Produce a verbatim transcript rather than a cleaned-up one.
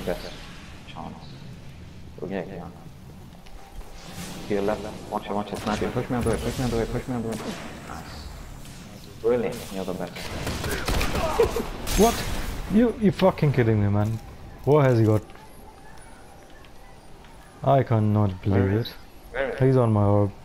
best chance. Okay, yeah. To your left, watch it, watch it, snipe it, push me out the way, push me out the way, push me out the way. Nice. Brilliant, you're the best. What? You you fucking kidding me, man? What has he got? I cannot believe it. Where is He's on my orb.